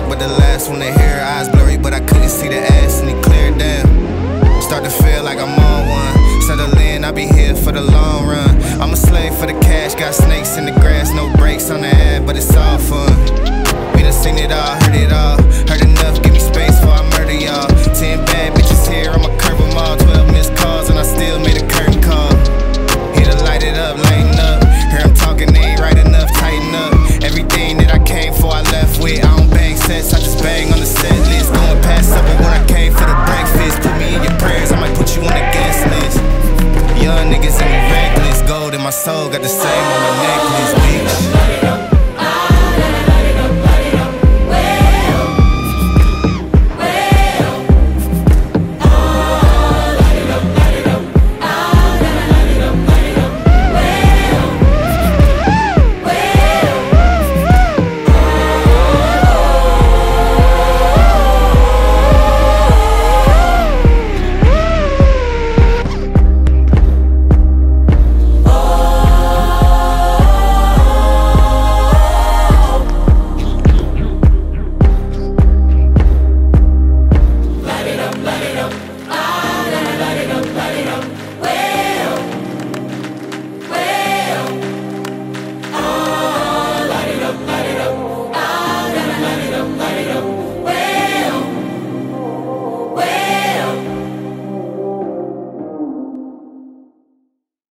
but the last one to hear her eyes blurry, but I couldn't see the ass and he cleared down. Start to feel like I'm on one. Settle in, I'll be here for the long run. I'm a slave for the cash, got snakes in the grass, no brakes on the ad, but it's all fun. We done seen it all, heard it all. Heard enough, give me space before I murder y'all. 10 bad bitches here, I'ma curve them all. 12 missed calls and I still made a curtain call. Here to light it up, lighten up. Hear I'm talking, they ain't right enough, tighten up. Everything that I came for, I left with. I don't bang sets, I just bang on the set list. Going past supper when I came for the breakfast. Put me in your prayers, I might put you on the guest list. Young niggas and me reckless. Gold in my soul, got the same on my necklace.